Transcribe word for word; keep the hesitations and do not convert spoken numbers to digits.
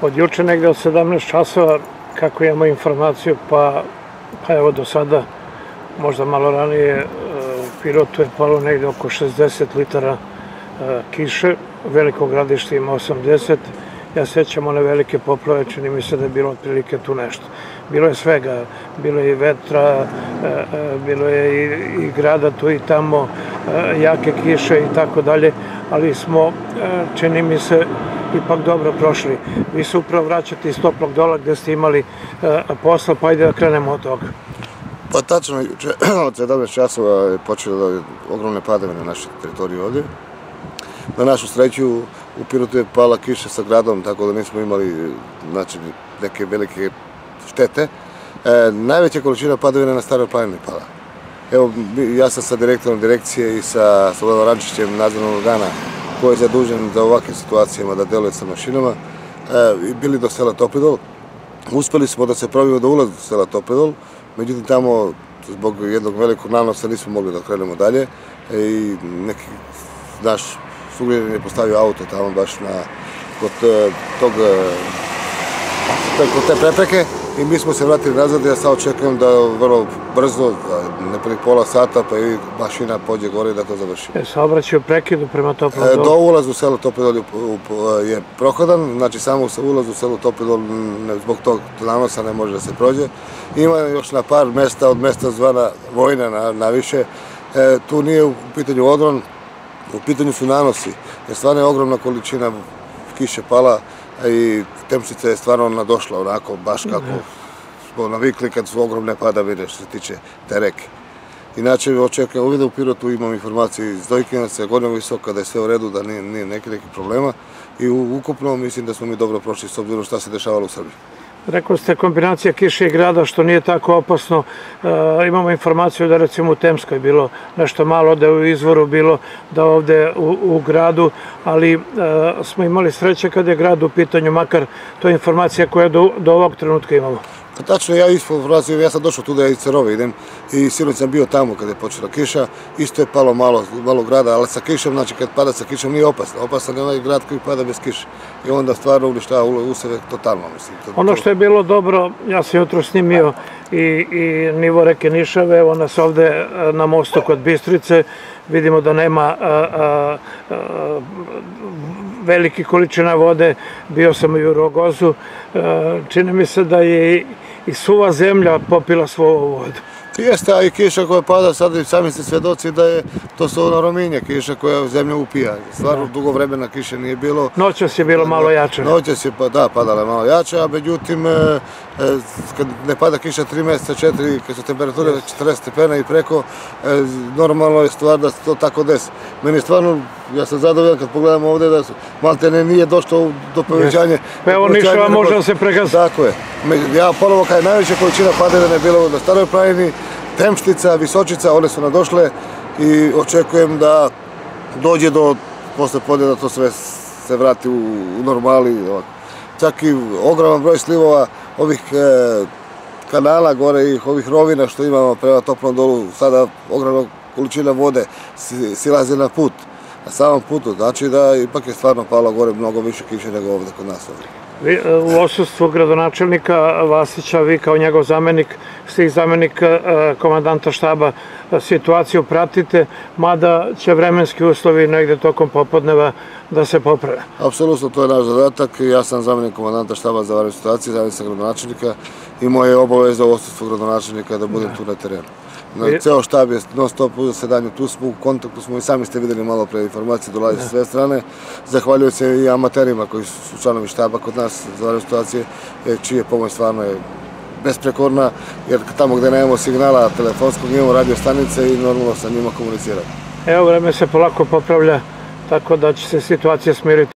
Od juče negde od sedamnaest časova, kako imamo informaciju, pa, pa evo do sada, možda malo ranije, u Pirotu je palo negde oko šezdeset litara kiše, Veliko Gradište ima osamdeset, ja sećam one velike poplave, čini mi se da je bilo otprilike tu nešto. Bilo je svega, bilo je i vetra, bilo je i grada tu i tamo, jake kiše i tako dalje, ali smo, čini mi se, ipak dobro prošli. Vi se upravo vraćate iz Toplog Dola gde ste imali posla, pa ajde da krenemo od toga. Pa tačno, juče od sedamnaest časova je počelo ogromne padavine na našoj teritoriji ovdje. Na našu sreću u Pirotu je pala kiša sa gradom, tako da nismo imali znači, neke velike štete. E, najveća količina padavina na Staroj planini pala. Evo, ja sam sa direktorom direkcije i sa Slobodanom Rančićem, nadzornog organa, koji je zadužen za ovakvim situacijama da deluje sa mašinama, e, bili do sela Toplidol. Uspeli smo da se probimo do ulaza do sela Toplidol, međutim tamo zbog jednog velikog nanosa nismo mogli da krenemo dalje i neki naš sugrađanin je postavio auto tamo baš na, kod, tog, kod te prepreke i mi smo se vratili nazad. Ja sad očekujem da vrlo brzo, nepunih pola sata, pa i mašina pođe gore i da to završi. E, saobraćaj u prekidu prema Toplom Dolu? Do ulaza u selo Toplidol je prohodan, znači samo ulaz u selo Toplidol zbog tog nanosa ne može da se prođe. Ima još na par mesta, od mesta zvana Vojna na, na više, e, tu nije u pitanju odron, u pitanju su nanosi, jer stvarno je ogromna količina kiše pala i temperatura je stvarno nadošla onako, baš kako smo navikli kad su ogromne padavine što se tiče te reke. Inače, očekujem uvijek u Pirotu, imam informacije iz Dojkinaca, Gornjeg Visoka, da je sve u redu, da nije, nije neki neki problema i ukupno mislim da smo mi dobro prošli s obzirom šta se dešavalo u Srbiji. Rekao ste kombinacija kiše i grada, što nije tako opasno. E, imamo informaciju da recimo u Temskoj bilo nešto malo, da je u Izvoru bilo, da ovde u, u gradu, ali e, smo imali sreće kad je grad u pitanju, makar to je informacija koja do, do ovog trenutka imamo. Tačno, ja ispod informaciju, ja sam došao tu da ja iz Cerove idem i sinoć sam bio tamo kada je počela kiša, isto je palo malo, malo grada, ali sa kišom, znači kad pada sa kišom nije opasno, opasan je onaj grad koji pada bez kiše i onda stvarno uništava useve totalno, mislim. To, ono što je bilo dobro, ja sam jutro snimio i, i nivo reke Nišave, evo nas ovde na mostu kod Bistrice, vidimo da nema a, a, a, veliki količina vode, bio sam i u Rogozu, čini mi se da je i suva zemlja popila svoju vodu. Jeste, a i kiša koja pada, sad sami ste svedoci da je, to su ono rominje, kiša koja zemlju upija. Stvarno dugo vremena kiše nije bilo. Noćas je bilo malo jače. Noćas je, pa da, padala je malo jače, a međutim, kad ne pada kiša tri meseca, četiri, kad su temperature četrdeset stepena i preko, normalno je stvar da se to tako desi. Meni stvarno, ja sam zadovoljan kad pogledam ovde da malte ne nije došlo do povećanja. Pa evo Nišava može da se pregazi. Tako je. Ja ponovo kada je najveća količina padavina bila na Staroj planini, Temštica, Visočica, one su nadošle i očekujem da dođe do posle podne da to sve se vrati u, u normali. Čak i ogroman broj slivova ovih e, kanala gore i ovih rovina što imamo prema Toplom Dolu, sada ogromna količina vode silaze na put, na samom putu, znači da ipak je stvarno palo gore mnogo više kiše nego ovde kod nas ovdje. Vi, u odsustvu gradonačelnika Vasića, vi kao njegov zamenik, ste i zamenik komandanta štaba, situaciju pratite, mada će vremenski uslovi negde tokom popodneva da se poprave. Apsolutno, to je naš zadatak. Ja sam zamenik komandanta štaba za vanredne situacije, zamenik sam gradonačelnika i moja je obaveza u odsustvu gradonačelnika da budem tu na terenu. Ceo štab je non stop u zasedanju, tu smo u kontaktu, smo i sami ste videli malo pre informacije, dolaze s sve strane. Zahvaljujem se i amaterima koji su članovi štaba kod nas za vanredne situacije, čije pomoć stvarno je besprekorna, jer tamo gde nemamo signala telefonskog imamo radio stanice i normalno sa njima komuniciramo. Evo, vreme se polako popravlja, tako da će se situacija smiriti.